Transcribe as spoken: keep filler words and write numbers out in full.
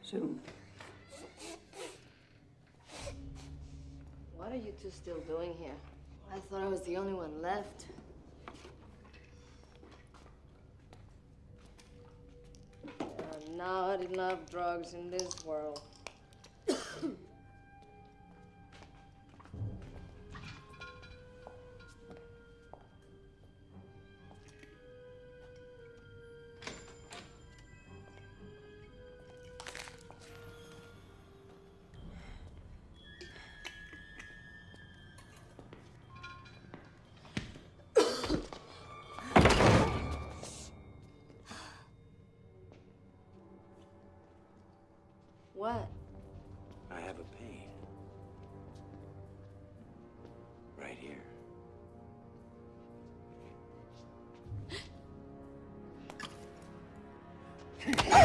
Soon. What are you two still doing here? I thought I was the only one left. Uh, not enough drugs in this world. What? I have a pain. Right here.